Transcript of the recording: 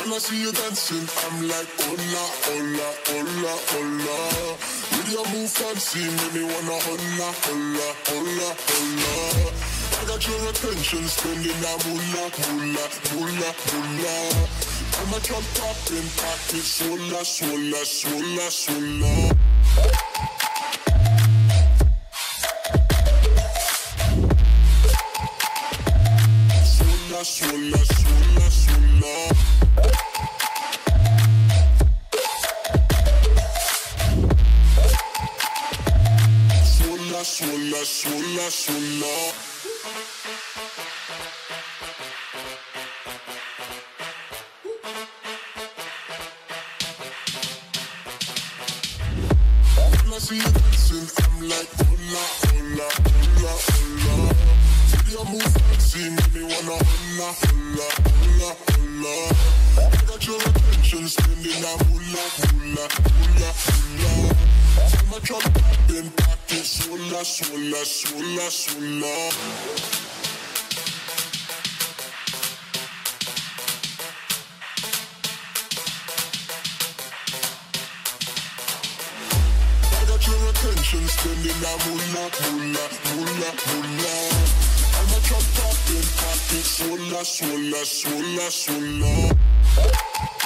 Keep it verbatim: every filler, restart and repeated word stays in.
When I see you dancing, I'm like, hola, hola, hola, hola. With your move fancy, make me wanna hola, hola, hola, hola. I got your attention, spending that moolah, moolah, moolah, moolah. I'm a drop poppin', pocket, swola, swola, swola, swola. Swola, swola, swola, swola. Swola, swola, swola, swola. When I see you dancing, I'm like, hola, hola, hola, hola. With your move fancy, make me wanna hola, hola, hola, hola. I got your attention, spending that moolah, moolah, moolah, moolah. I'm a drop poppin', pocket, swola, swola, swola, swola. Your attention, spending that moolah, moolah, moolah, moolah. I'm a drop poppin', pocket, swola, swola, swola, swola.